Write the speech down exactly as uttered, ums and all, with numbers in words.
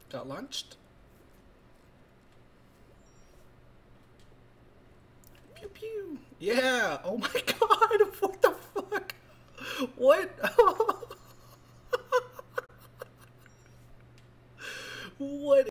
Got launched. Pew pew. Yeah. Oh my god. What the fuck? What? What